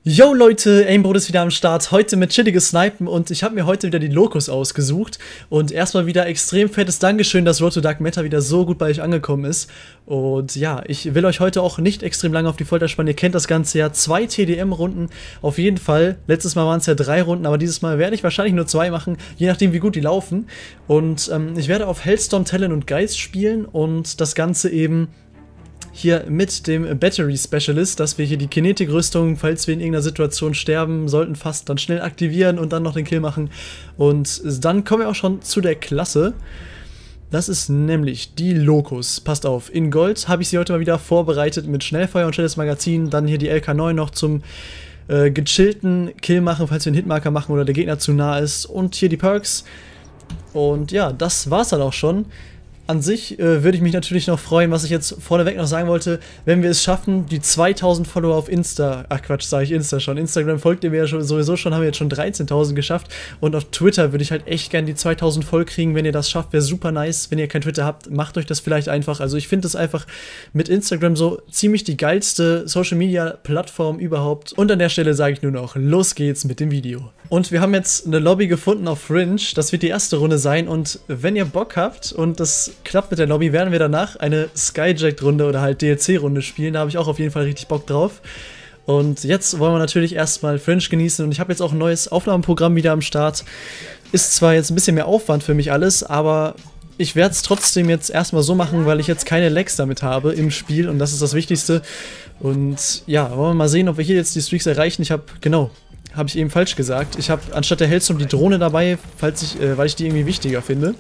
Yo Leute, Aimbot ist wieder am Start, heute mit chilliges Snipen und ich habe mir heute wieder die Locus ausgesucht und erstmal wieder extrem fettes Dankeschön, dass Road to Dark Matter wieder so gut bei euch angekommen ist und ja, ich will euch heute auch nicht extrem lange auf die Folter spannen, ihr kennt das Ganze ja, 2 TDM-Runden auf jeden Fall, letztes Mal waren es ja 3 Runden, aber dieses Mal werde ich wahrscheinlich nur 2 machen, je nachdem wie gut die laufen und ich werde auf Hellstorm, Talon und Geist spielen und das Ganze eben hier mit dem Battery Specialist, dass wir hier die Kinetik-Rüstung, falls wir in irgendeiner Situation sterben sollten, fast dann schnell aktivieren und dann noch den Kill machen. Und dann kommen wir auch schon zu der Klasse. Das ist nämlich die Locus. Passt auf, in Gold habe ich sie heute mal wieder vorbereitet mit Schnellfeuer und schnelles Magazin. Dann hier die LK9 noch zum gechillten Kill machen, falls wir einen Hitmarker machen oder der Gegner zu nah ist. Und hier die Perks. Und ja, das war's dann auch schon. An sich würde ich mich natürlich noch freuen, was ich jetzt vorneweg noch sagen wollte, wenn wir es schaffen, die 2000 Follower auf Insta, ach Quatsch, sage ich Insta schon, Instagram folgt ihr mir ja sowieso schon, haben wir jetzt schon 13.000 geschafft und auf Twitter würde ich halt echt gerne die 2000 voll kriegen, wenn ihr das schafft, wäre super nice, wenn ihr kein Twitter habt, macht euch das vielleicht einfach, also ich finde das einfach mit Instagram so ziemlich die geilste Social Media Plattform überhaupt und an der Stelle sage ich nur noch, los geht's mit dem Video. Und wir haben jetzt eine Lobby gefunden auf Fringe, das wird die erste Runde sein und wenn ihr Bock habt und das klappt mit der Lobby, werden wir danach eine Skyjacked-Runde oder halt DLC-Runde spielen, da habe ich auch auf jeden Fall richtig Bock drauf. Und jetzt wollen wir natürlich erstmal Fringe genießen und ich habe jetzt auch ein neues Aufnahmeprogramm wieder am Start. Ist zwar jetzt ein bisschen mehr Aufwand für mich alles, aber ich werde es trotzdem jetzt erstmal so machen, weil ich jetzt keine Lags damit habe im Spiel und das ist das Wichtigste. Und ja, wollen wir mal sehen, ob wir hier jetzt die Streaks erreichen. Ich habe, genau, habe ich eben falsch gesagt. Ich habe anstatt der Hellstorm die Drohne dabei, weil ich die irgendwie wichtiger finde.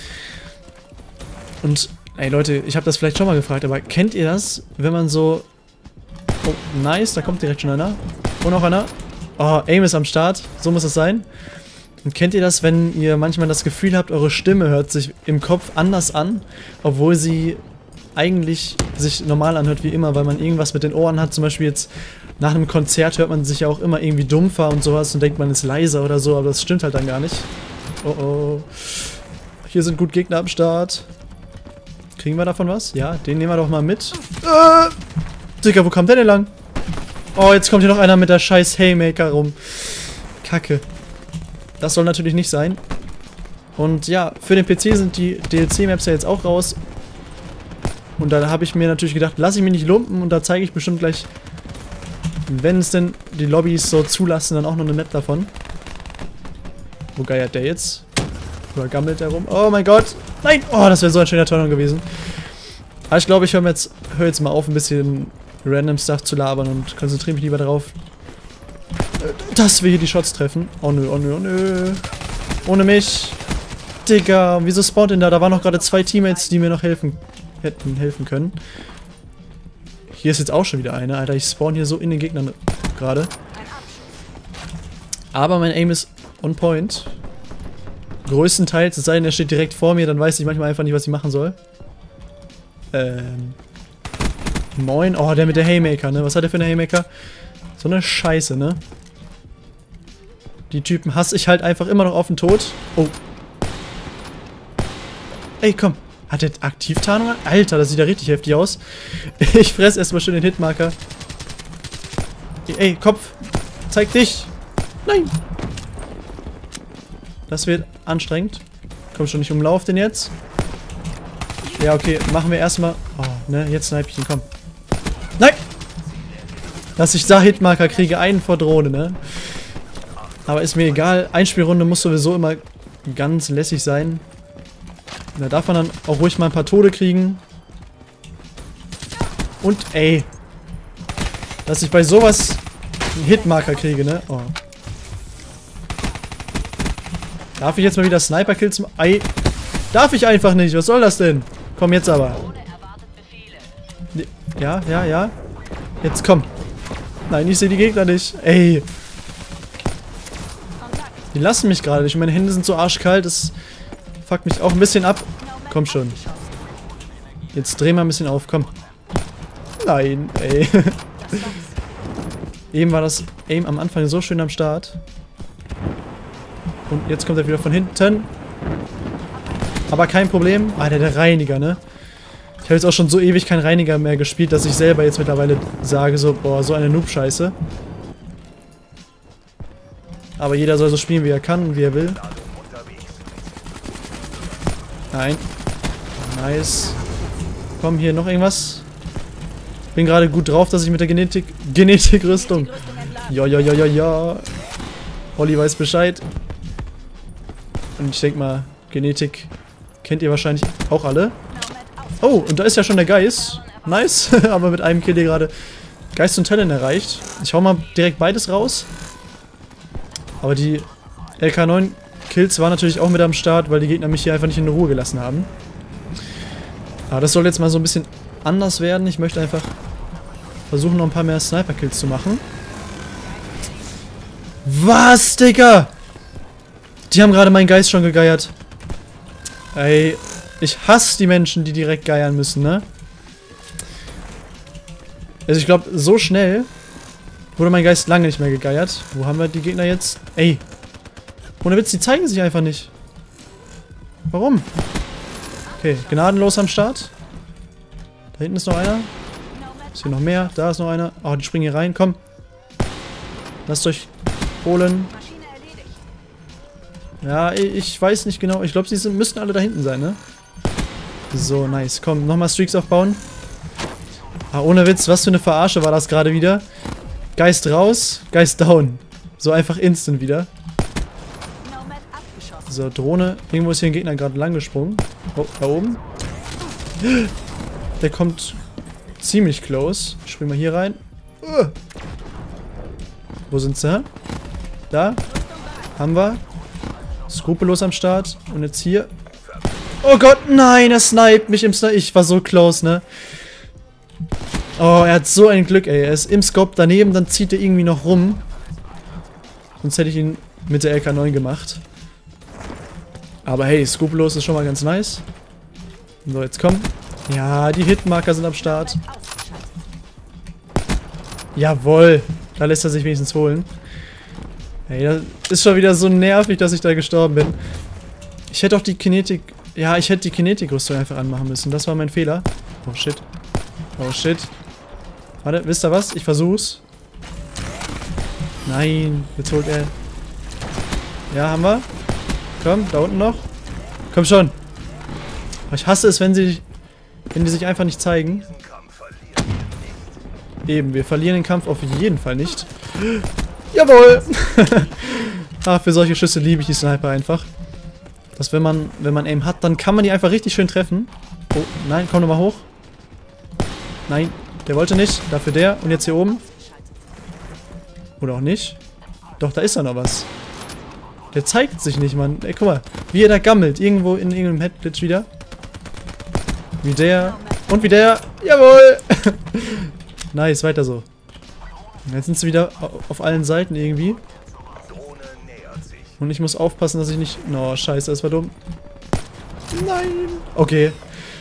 Und, ey Leute, ich habe das vielleicht schon mal gefragt, aber kennt ihr das, wenn man so... Oh, nice, da kommt direkt schon einer. Und noch einer. Oh, Aim ist am Start, so muss es sein. Und kennt ihr das, wenn ihr manchmal das Gefühl habt, eure Stimme hört sich im Kopf anders an, obwohl sie eigentlich sich normal anhört wie immer, weil man irgendwas mit den Ohren hat, zum Beispiel jetzt... Nach einem Konzert hört man sich ja auch immer irgendwie dumpfer und sowas und denkt, man ist leiser oder so, aber das stimmt halt dann gar nicht. Oh oh. Hier sind gut Gegner am Start. Kriegen wir davon was? Ja, den nehmen wir doch mal mit. Digga, wo kommt der denn lang? Oh, jetzt kommt hier noch einer mit der scheiß Haymaker rum. Kacke. Das soll natürlich nicht sein. Und ja, für den PC sind die DLC-Maps ja jetzt auch raus. Und da habe ich mir natürlich gedacht, lasse ich mich nicht lumpen und da zeige ich bestimmt gleich... Wenn es denn die Lobbys so zulassen, dann auch noch eine Map davon. Wo geiert der jetzt? Oder gammelt der rum? Oh mein Gott! Nein! Oh, das wäre so ein schöner Turn gewesen. Aber ich glaube, ich höre jetzt mal auf, ein bisschen random Stuff zu labern und konzentriere mich lieber darauf, dass wir hier die Shots treffen. Oh nö, oh nö, oh nö. Ohne mich. Digga, wieso spawnt denn da? Da waren noch gerade 2 Teammates, die mir noch hätten helfen können. Hier ist jetzt auch schon wieder einer, Alter. Ich spawn hier so in den Gegnern gerade. Aber mein Aim ist on point. Größtenteils, es sei denn, er steht direkt vor mir, dann weiß ich manchmal einfach nicht, was ich machen soll. Moin. Oh, der mit der Haymaker, ne? Was hat der für eine Haymaker? So eine Scheiße, ne? Die Typen hasse ich halt einfach immer noch auf den Tod. Oh. Ey, komm. Hat der Aktivtarnung? Alter, das sieht ja richtig heftig aus. Ich fress erstmal schön den Hitmarker. Ey, Kopf. Zeig dich. Nein. Das wird anstrengend. Komm schon, ich umlauf den jetzt. Ja, okay. Machen wir erstmal... Oh, ne? Jetzt snipe ich ihn. Komm. Nein! Dass ich da Hitmarker kriege. Einen vor Drohne, ne? Aber ist mir egal. Einspielrunde muss sowieso immer ganz lässig sein. Da darf man dann auch ruhig mal ein paar Tode kriegen. Und, ey. Dass ich bei sowas einen Hitmarker kriege, ne? Oh. Darf ich jetzt mal wieder Sniper-Kills machen? Ey. Darf ich einfach nicht. Was soll das denn? Komm, jetzt aber. Ja, ja, ja. Jetzt komm. Nein, ich sehe die Gegner nicht. Ey. Die lassen mich gerade nicht. Meine Hände sind so arschkalt. Das... Fuck mich auch ein bisschen ab. Komm schon. Jetzt dreh mal ein bisschen auf, komm. Nein, ey. Eben war das Aim am Anfang so schön am Start. Und jetzt kommt er wieder von hinten. Aber kein Problem. Ah, der Reiniger, ne? Ich habe jetzt auch schon so ewig keinen Reiniger mehr gespielt, dass ich selber jetzt mittlerweile sage so, boah, so eine Noob-Scheiße. Aber jeder soll so spielen, wie er kann und wie er will. Nein. Nice. Komm, hier noch irgendwas. Bin gerade gut drauf, dass ich mit der Genetikrüstung. Ja. Olli weiß Bescheid. Und ich denke mal, Genetik kennt ihr wahrscheinlich auch alle. Oh, und da ist ja schon der Geist. Nice. Aber mit einem Kill hier gerade Geist und Talent erreicht. Ich hau mal direkt beides raus. Aber die LK9 Kills waren natürlich auch mit am Start, weil die Gegner mich hier einfach nicht in Ruhe gelassen haben. Aber das soll jetzt mal so ein bisschen anders werden. Ich möchte einfach versuchen, noch ein paar mehr Sniper-Kills zu machen. Was, Digga? Die haben gerade meinen Geist schon gegeiert. Ey, ich hasse die Menschen, die direkt geiern müssen, ne? Also ich glaube, so schnell wurde mein Geist lange nicht mehr gegeiert. Wo haben wir die Gegner jetzt? Ey. Ohne Witz, die zeigen sich einfach nicht. Warum? Okay, gnadenlos am Start. Da hinten ist noch einer. Ist hier noch mehr? Da ist noch einer. Oh, die springen hier rein. Komm. Lasst euch holen. Ja, ich weiß nicht genau. Ich glaube, sie müssten alle da hinten sein, ne? So, nice. Komm, nochmal Streaks aufbauen. Ah, ohne Witz, was für eine Verarsche war das gerade wieder. Geist raus, Geist down. So einfach instant wieder. So, Drohne. Irgendwo ist hier ein Gegner gerade lang gesprungen. Oh, da oben. Der kommt ziemlich close. Ich spring mal hier rein. Wo sind sie? Da. Haben wir. Skrupellos am Start. Und jetzt hier. Oh Gott, nein, er sniped mich im Snipe. Ich war so close, ne? Oh, er hat so ein Glück, ey. Er ist im Scope daneben, dann zieht er irgendwie noch rum. Sonst hätte ich ihn mit der LK9 gemacht. Aber hey, skrupellos ist schon mal ganz nice. So, jetzt komm. Ja, die Hitmarker sind am Start. Jawohl. Da lässt er sich wenigstens holen. Hey, das ist schon wieder so nervig, dass ich da gestorben bin. Ich hätte auch die Kinetik... Ja, ich hätte die Kinetikrüstung einfach anmachen müssen. Das war mein Fehler. Oh, shit. Oh, shit. Warte, wisst ihr was? Ich versuch's. Nein, jetzt holt er... Ja, haben wir. Komm, da unten noch. Komm schon. Ich hasse es, wenn die sich einfach nicht zeigen. Eben, wir verlieren den Kampf auf jeden Fall nicht. Jawohl! Ah, für solche Schüsse liebe ich die Sniper einfach. Dass wenn man Aim hat, dann kann man die einfach richtig schön treffen. Oh, nein, komm nochmal hoch. Nein, der wollte nicht. Dafür der. Und jetzt hier oben. Oder auch nicht. Doch, da ist da noch was. Der zeigt sich nicht, Mann. Ey, guck mal. Wie er da gammelt. Irgendwo in irgendeinem Headglitch wieder. Wie der. Und wie der. Jawohl! Nice, weiter so. Jetzt sind sie wieder auf allen Seiten irgendwie. Und ich muss aufpassen, dass ich nicht... Oh, scheiße, das war dumm. Nein! Okay.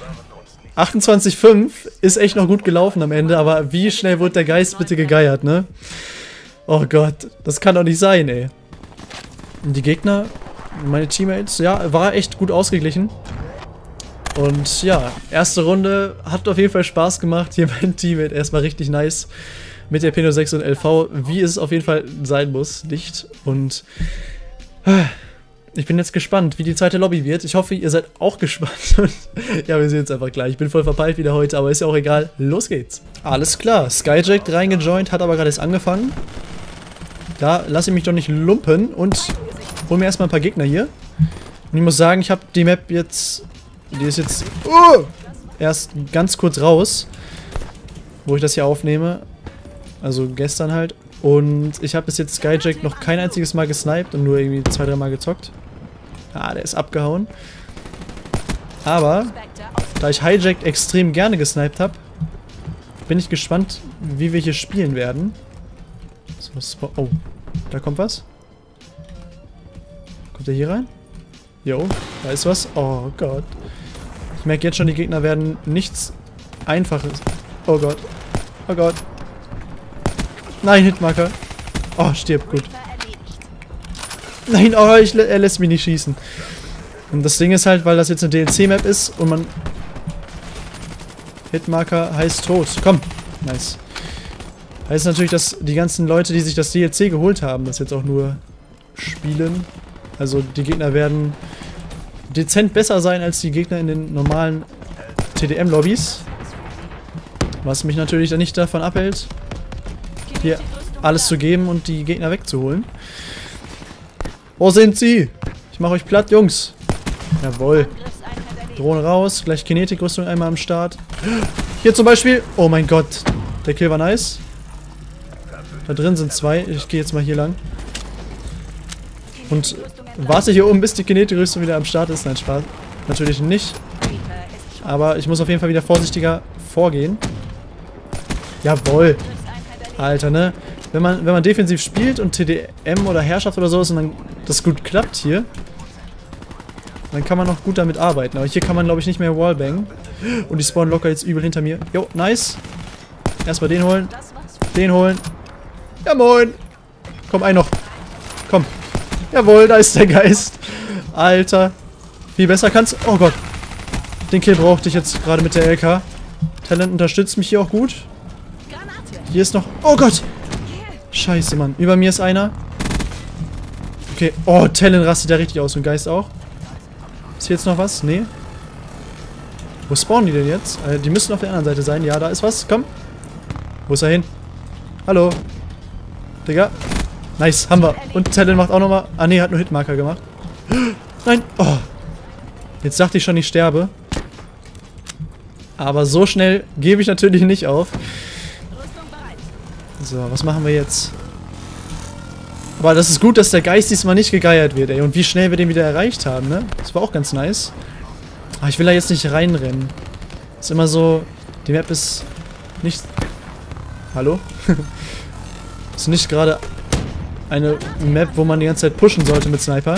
28,5 ist echt noch gut gelaufen am Ende, aber wie schnell wurde der Geist bitte gegeiert, ne? Oh Gott, das kann doch nicht sein, ey. Und die Gegner, meine Teammates, ja, war echt gut ausgeglichen. Und ja, erste Runde hat auf jeden Fall Spaß gemacht. Hier mein Teammate erstmal richtig nice mit der P06 und LV, wie es auf jeden Fall sein muss, nicht? Und ich bin jetzt gespannt, wie die zweite Lobby wird. Ich hoffe, ihr seid auch gespannt. Und ja, wir sehen uns einfach gleich. Ich bin voll verpeilt wieder heute, aber ist ja auch egal. Los geht's. Alles klar, Skyjack reingejoint, hat aber gerade erst angefangen. Da lasse ich mich doch nicht lumpen und hol mir erstmal ein paar Gegner hier. Und ich muss sagen, ich habe die Map jetzt... Die ist jetzt erst ganz kurz raus, wo ich das hier aufnehme. Also gestern halt. Und ich habe bis jetzt Skyjack noch kein einziges Mal gesniped und nur irgendwie 2-3 Mal gezockt. Ah, der ist abgehauen. Aber, da ich Hijack extrem gerne gesniped habe, bin ich gespannt, wie wir hier spielen werden. So, oh, da kommt was. Kommt der hier rein? Jo, da ist was. Oh Gott. Ich merke jetzt schon, die Gegner werden nichts Einfaches. Oh Gott. Oh Gott. Nein, Hitmarker. Oh, stirb, gut. Nein, oh, er lässt mich nicht schießen. Und das Ding ist halt, weil das jetzt eine DLC-Map ist und man... Hitmarker heißt tot. Komm. Nice. Heißt natürlich, dass die ganzen Leute, die sich das DLC geholt haben, das jetzt auch nur spielen. Also die Gegner werden dezent besser sein als die Gegner in den normalen TDM-Lobbys. Was mich natürlich dann nicht davon abhält, hier alles zu geben und die Gegner wegzuholen. Wo sind sie? Ich mache euch platt, Jungs. Jawohl. Drohne raus, gleich Kinetikrüstung einmal am Start. Hier zum Beispiel. Oh mein Gott. Der Kill war nice. Da drin sind zwei. Ich gehe jetzt mal hier lang. Und warte hier oben, bis die Kinetikrüstung wieder am Start ist. Nein, Spaß. Natürlich nicht. Aber ich muss auf jeden Fall wieder vorsichtiger vorgehen. Jawohl. Alter, ne? Wenn man defensiv spielt und TDM oder Herrschaft oder so ist und dann das gut klappt hier, dann kann man noch gut damit arbeiten. Aber hier kann man, glaube ich, nicht mehr Wallbang. Und die spawnen locker jetzt übel hinter mir. Jo, nice. Erstmal den holen. Den holen. Ja, moin. Komm, ein noch. Komm. Jawohl, da ist der Geist. Alter. Viel besser kannst du... Oh Gott. Den Kill brauchte ich jetzt gerade mit der LK. Talent unterstützt mich hier auch gut. Hier ist noch... Oh Gott. Scheiße, Mann. Über mir ist einer. Okay. Oh, Talent rastet ja richtig aus und Geist auch. Ist hier jetzt noch was? Nee. Wo spawnen die denn jetzt? Die müssen auf der anderen Seite sein. Ja, da ist was. Komm. Wo ist er hin? Hallo. Digga. Nice, haben wir. Und Talent macht auch nochmal... Ah, nee, hat nur Hitmarker gemacht. Nein. Oh. Jetzt dachte ich schon, ich sterbe. Aber so schnell gebe ich natürlich nicht auf. So, was machen wir jetzt? Aber das ist gut, dass der Geist diesmal nicht gegeiert wird, ey. Und wie schnell wir den wieder erreicht haben, ne? Das war auch ganz nice. Aber ich will da jetzt nicht reinrennen. Ist immer so... Die Map ist nicht... Hallo? Ist nicht gerade eine Map, wo man die ganze Zeit pushen sollte mit Sniper.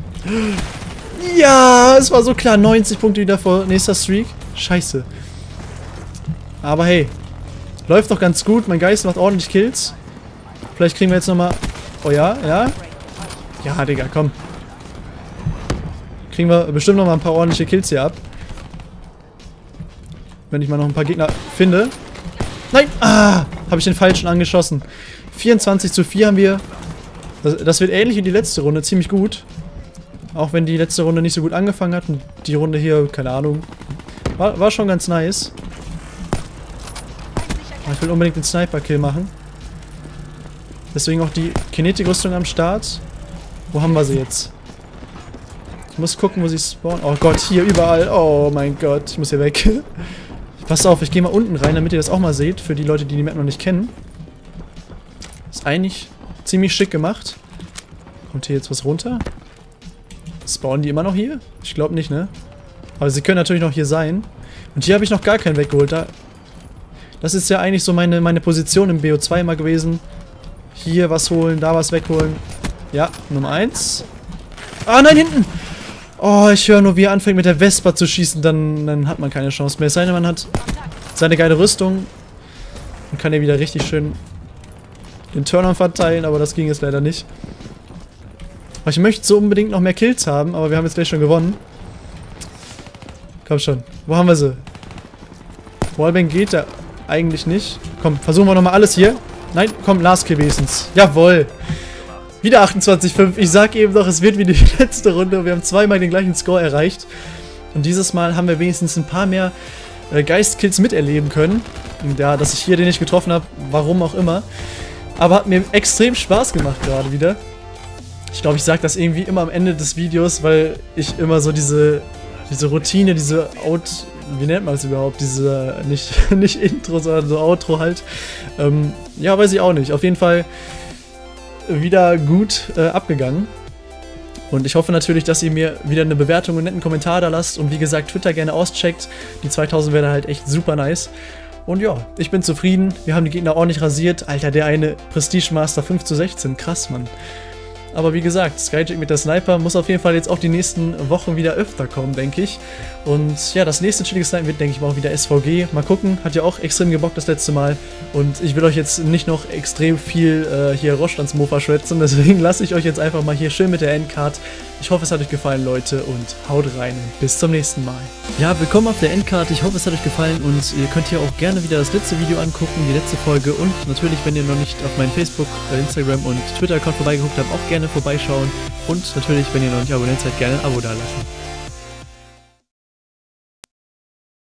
Ja, es war so klar. 90 Punkte wieder vor nächster Streak. Scheiße. Aber hey. Läuft doch ganz gut. Mein Geist macht ordentlich Kills. Vielleicht kriegen wir jetzt nochmal... Oh ja, ja. Ja, Digga, komm. Kriegen wir bestimmt nochmal ein paar ordentliche Kills hier ab. Wenn ich mal noch ein paar Gegner finde. Nein! Ah! Habe ich den falschen angeschossen. 24:4 haben wir. Das wird ähnlich wie die letzte Runde. Ziemlich gut. Auch wenn die letzte Runde nicht so gut angefangen hat. Und die Runde hier, keine Ahnung. War schon ganz nice. Aber ich will unbedingt den Sniper-Kill machen. Deswegen auch die Kinetikrüstung am Start. Wo haben wir sie jetzt? Ich muss gucken, wo sie spawnen. Oh Gott, hier überall. Oh mein Gott, ich muss hier weg. Passt auf, ich gehe mal unten rein, damit ihr das auch mal seht. Für die Leute, die die Map noch nicht kennen. Ist eigentlich ziemlich schick gemacht. Kommt hier jetzt was runter? Spawnen die immer noch hier? Ich glaube nicht, ne? Aber sie können natürlich noch hier sein. Und hier habe ich noch gar keinen weggeholt. Das ist ja eigentlich so meine Position im BO2 immer gewesen. Hier was holen, da was wegholen. Ja, Nummer 1. Ah, nein, hinten! Oh, ich höre nur, wie er anfängt mit der Vespa zu schießen. Dann hat man keine Chance mehr. Es sei denn, man hat seine geile Rüstung und kann hier wieder richtig schön den Turner verteilen, aber das ging jetzt leider nicht. Aber ich möchte so unbedingt noch mehr Kills haben, aber wir haben jetzt gleich schon gewonnen. Komm schon. Wo haben wir sie? Wallbang geht da eigentlich nicht. Komm, versuchen wir nochmal alles hier. Nein, komm, Last Kill wenigstens. Jawohl. Wieder 28:5. Ich sag eben doch, es wird wie die letzte Runde. Wir haben zweimal den gleichen Score erreicht. Und dieses Mal haben wir wenigstens ein paar mehr Geistkills miterleben können. Und ja, dass ich hier den nicht getroffen habe, warum auch immer. Aber hat mir extrem Spaß gemacht gerade wieder. Ich glaube, ich sage das irgendwie immer am Ende des Videos, weil ich immer so diese Routine, wie nennt man es überhaupt? Diese, nicht Intro, sondern so Outro halt. Ja, weiß ich auch nicht. Auf jeden Fall wieder gut abgegangen. Und ich hoffe natürlich, dass ihr mir wieder eine Bewertung und einen netten Kommentar da lasst. Und wie gesagt, Twitter gerne auscheckt. Die 2000 wäre halt echt super nice. Und ja, ich bin zufrieden. Wir haben die Gegner ordentlich rasiert. Alter, der eine Prestige Master 5:16. Krass, Mann. Aber wie gesagt, Skyjack mit der Sniper muss auf jeden Fall jetzt auch die nächsten Wochen wieder öfter kommen, denke ich. Und ja, das nächste chillige Snipen wird, denke ich mal, auch wieder SVG. Mal gucken, hat ja auch extrem gebockt das letzte Mal. Und ich will euch jetzt nicht noch extrem viel hier Roschlandsmofa schwätzen, deswegen lasse ich euch jetzt einfach mal hier schön mit der Endcard. Ich hoffe, es hat euch gefallen, Leute, und haut rein. Bis zum nächsten Mal. Ja, willkommen auf der Endcard. Ich hoffe, es hat euch gefallen und ihr könnt hier auch gerne wieder das letzte Video angucken, die letzte Folge. Und natürlich, wenn ihr noch nicht auf meinen Facebook, Instagram und Twitter-Account vorbeigeguckt habt, auch gerne gerne vorbeischauen und natürlich, wenn ihr noch nicht abonniert seid, gerne ein Abo dalassen.